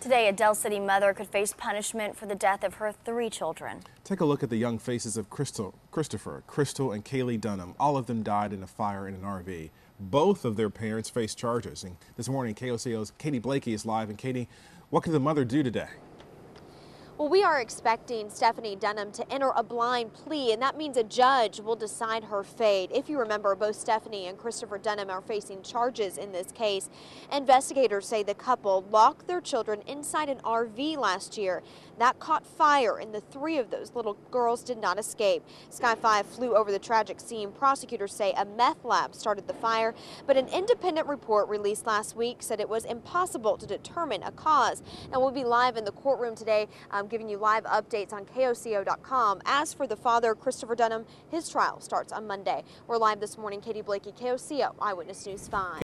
Today, a Del City mother could face punishment for the death of her 3 children. Take a look at the young faces of Christopher, Crystal, and Kaylee Dunham. All of them died in a fire in an RV. Both of their parents face charges. And this morning, KOCO's Katie Blakey is live. And Katie, what could the mother do today? Well, we are expecting Stephanie Dunham to enter a blind plea, and that means a judge will decide her fate. If you remember, both Stephanie and Christopher Dunham are facing charges in this case. Investigators say the couple locked their children inside an RV last year. That caught fire, and the 3 of those little girls did not escape. Sky 5 flew over the tragic scene. Prosecutors say a meth lab started the fire, but an independent report released last week said it was impossible to determine a cause. And we'll be live in the courtroom today, giving you live updates on KOCO.com. As for the father, Christopher Dunham, his trial starts on Monday. We're live this morning. Katie Blakey, KOCO Eyewitness News 5.